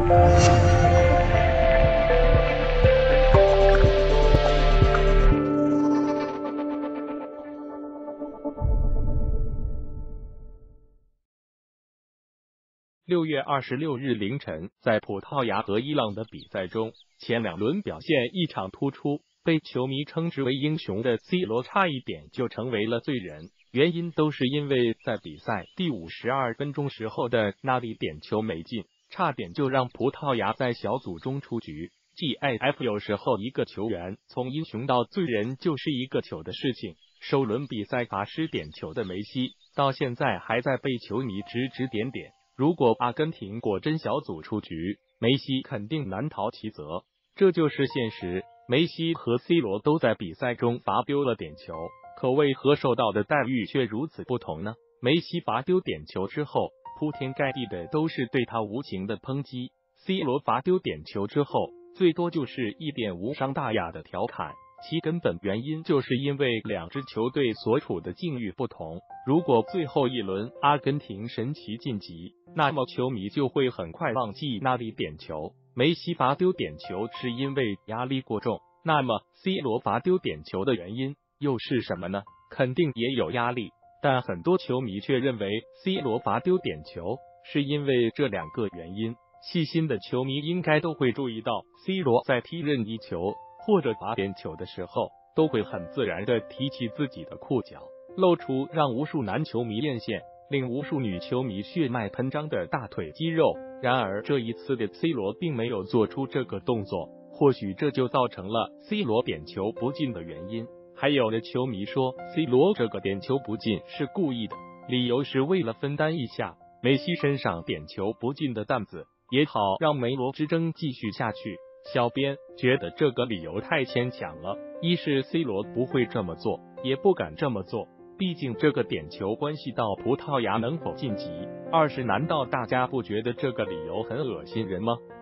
6月26日凌晨，在葡萄牙和伊朗的比赛中，前2轮表现异常突出，被球迷称之为英雄的 C 罗差一点就成为了罪人，原因都是因为在比赛第52分钟时候的那粒点球没进，差点就让葡萄牙在小组中出局。GIF 有时候一个球员从英雄到罪人就是一个球的事情。首轮比赛罚失点球的梅西，到现在还在被球迷指指点点。如果阿根廷果真小组出局，梅西肯定难逃其责，这就是现实。梅西和 C 罗都在比赛中罚丢了点球，可为何受到的待遇却如此不同呢？梅西罚丢点球之后，铺天盖地的都是对他无情的抨击 ，C 罗罚丢点球之后，最多就是一点无伤大雅的调侃。其根本原因就是因为两支球队所处的境遇不同。如果最后一轮阿根廷神奇晋级，那么球迷就会很快忘记那粒点球。梅西罚丢点球是因为压力过重，那么 C 罗罚丢点球的原因又是什么呢？肯定也有压力，但很多球迷却认为 C 罗罚丢点球是因为这2个原因。细心的球迷应该都会注意到 ，C 罗在踢任意球或者罚点球的时候，都会很自然的提起自己的裤脚，露出让无数男球迷艳羡，令无数女球迷血脉喷张的大腿肌肉。然而这一次的 C 罗并没有做出这个动作，或许这就造成了 C 罗点球不进的原因。还有的球迷说 C 罗这个点球不进是故意的，理由是为了分担一下梅西身上点球不进的担子，也好让梅罗之争继续下去。小编觉得这个理由太牵强了，一是 C 罗不会这么做，也不敢这么做，毕竟这个点球关系到葡萄牙能否晋级；二是难道大家不觉得这个理由很恶心人吗？